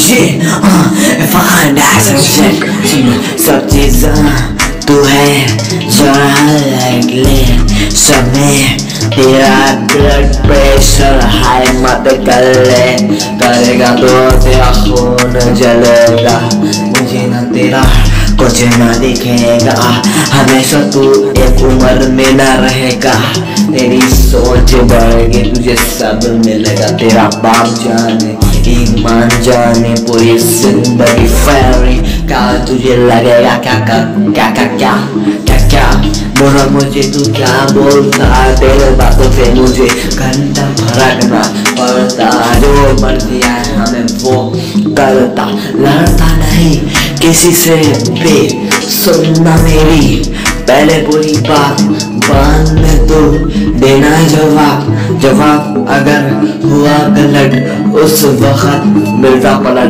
shit, find out some shit. सब चीज़ें तू है जरा लगले समय तेरा ब्लड प्रेशर हाई मत कर ले, करेगा तो तेरा खून जलेगा, मुझे ना तेरा कुछ ना दिखेगा, हमेशा तू एक उम्र में ना रहेगा, तेरी सोच बढ़ेगी तुझे सब मिलेगा, तेरा बाप जाने ईमान जाने पूरी जिंदगी फेरी का तुझे लगेगा क्या क्या क्या क्या क्या क्या क्या बोला मुझे तू क्या बोलता, तेरे बातों से मुझे घंटा फरकना पड़ता, जो मर्जी आए हमें वो करता, लड़ता नहीं किसी से भी, सुनना मेरी पहले पूरी बात, बाद में तो देना जवाब, जवाब अगर हुआ गलत उस वक्त मिलता पलट